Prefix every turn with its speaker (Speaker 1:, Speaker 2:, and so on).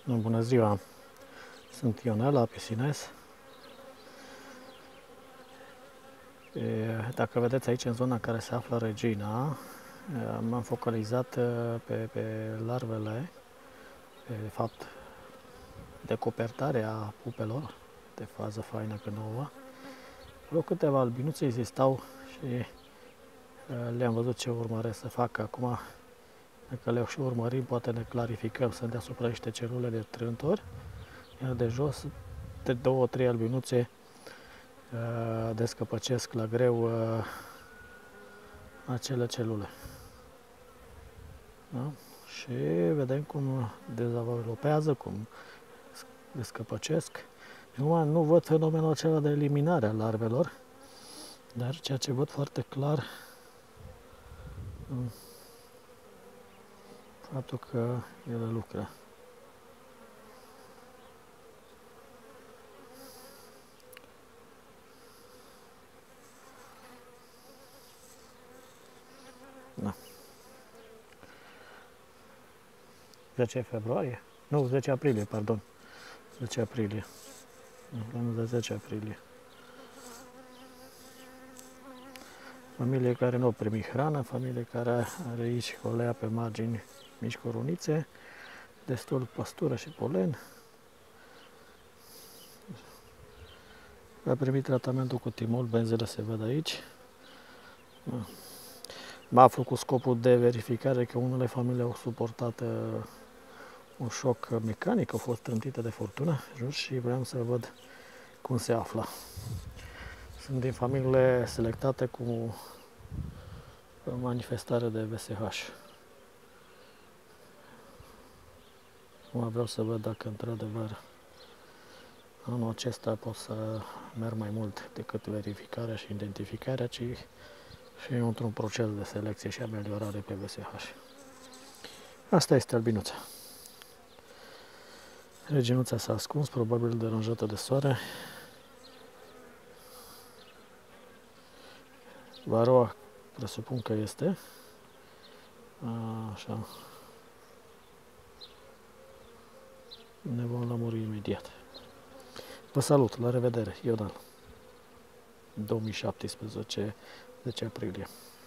Speaker 1: Bună ziua! Sunt Ionel la Piscines. Dacă vedeți aici în zona în care se află Regina, m-am focalizat pe larvele, de fapt decopertarea pupelor de fază faină că nouă. Vreo câteva albinuțe existau și le-am văzut ce urmăresc să fac acum. Dacă le și urmărim, poate ne clarificăm. Sunt deasupra niște celule de trântori, iar de jos, de 2-3 albinuțe descăpăcesc la greu acele celule. Da? Și vedem cum dezavalopează, cum descăpăcesc. Acum nu văd fenomenul acela de eliminare a larvelor, dar ceea ce văd foarte clar, faptul că ele lucră. Da. 10 februarie? Nu, 10 aprilie, pardon. 10 aprilie. Anul de 10 aprilie. Familie care nu a primit hrană, familie care are aici colea pe margini mici corunițe, destul păstură și polen. A primit tratamentul cu timol, benzele se văd aici. M-a aflu cu scopul de verificare că unele familii au suportat un șoc mecanic, au fost trântite de furtună și vreau să văd cum se află. Sunt din familiile selectate cu manifestare de VSH. Acum vreau să văd dacă într-adevăr anul acesta pot să merg mai mult decât verificarea și identificarea, ci și într-un proces de selecție și ameliorare pe VSH. Asta este albinuța. Reginuța s-a ascuns, probabil deranjată de soare. Varoa presupun că este. Așa. Ne vom lămuri imediat. Vă salut, la revedere, Ionel. 2017, 10 aprilie.